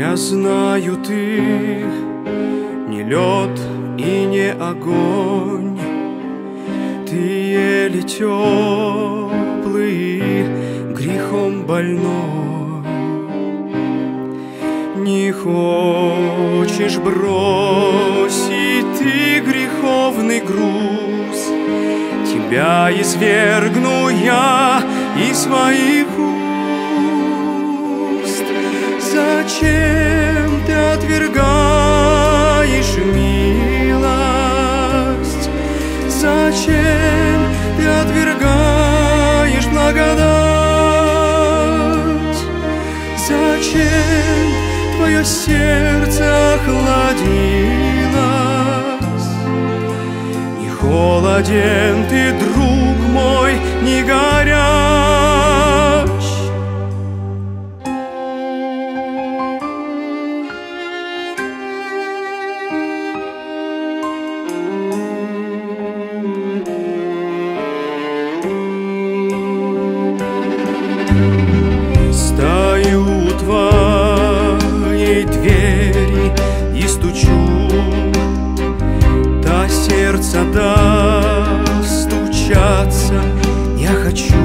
Я знаю, ты не лед и не огонь, ты еле теплый, грехом больной. Не хочешь бросить ты греховный груз, тебя извергну я из своих уст. Зачем ты отвергаешь милость? Зачем ты отвергаешь благодать? Зачем твое сердце охладилось? Не холоден ты, друг мой, не горяч. Стою у твоей двери и стучу, до сердца достучаться я хочу.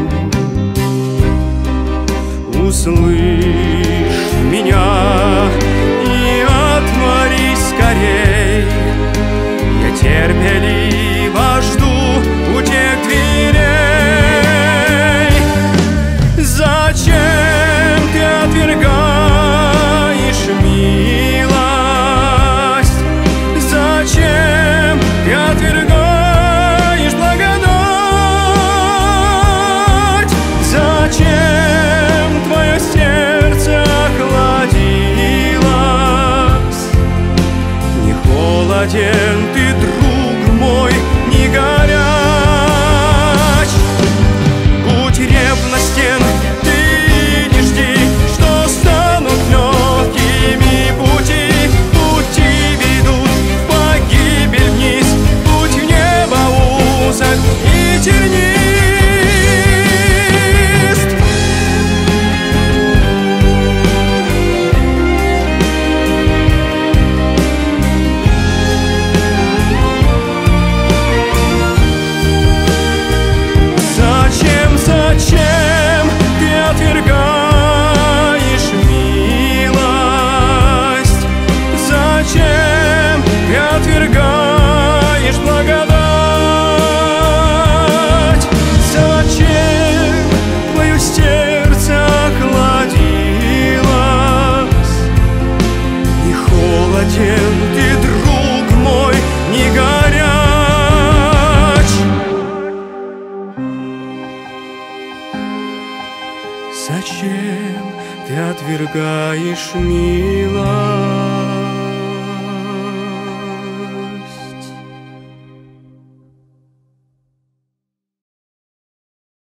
Услышь меня и отвори скорей, я терпеливо жду у тех дверей. Зачем ты отвергаешь милость? Зачем ты отвергаешь благодать? Зачем твое сердце охладилось? Не холоден ты, друг мой, не горяч. Будь ревностен, ты не жди, что станут легкими пути. Пути ведут в погибель вниз, путь в небо узок и тернист. Зачем ты отвергаешь милость? Зачем ты отвергаешь благодать? Зачем твое сердце охладилось? Не холоден ты, друг мой, не горяч. Зачем ты отвергаешь милость?